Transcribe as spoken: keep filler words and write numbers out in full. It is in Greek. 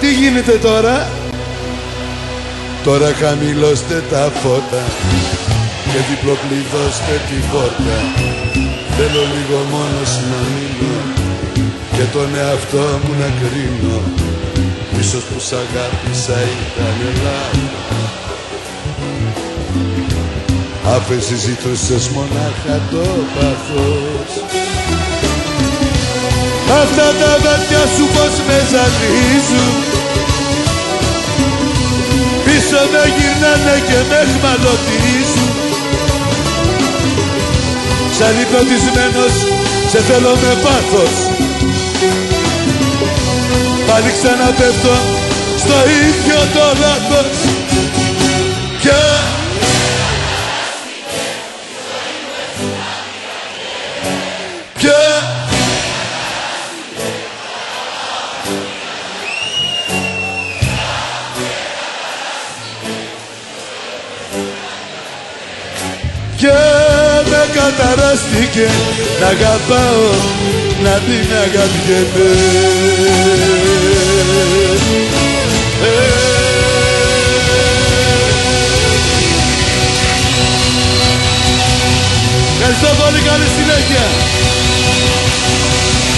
τι γίνεται τώρα? Τώρα χαμηλώστε τα φώτα και διπλοκλειδώστε τη πόρτα. Θέλω λίγο μόνος να μείνω και τον εαυτό μου να κρίνω. Ίσως που σ' αγάπησα ήταν λάθος. Άφεσαι ζητούσες μονάχα το πάθος. Αυτά τα βατιά σου πως με ζαλίζουν, πίσω με γυρνάνε και με χμαλωτίζουν. Σαν υπνοτισμένος σε θέλω με πάθος. Πάλι ξαναπέφτω στο ίδιο το λάθος. Και Και Και με καταράστηκε να αγαπάω, να την αγαπιέμαι. Ευχαριστώ πολύ, καλή συνέχεια.